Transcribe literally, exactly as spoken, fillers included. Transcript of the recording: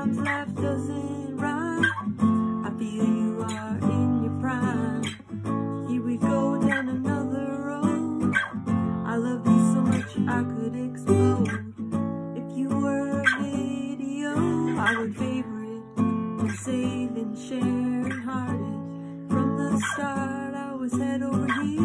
sometimes life doesn't rhyme. I feel you are in your prime. Here we go down another road. I love you so much I could explode. If you were a video, I would favorite and save and share and heart it. From the start I was head over heels.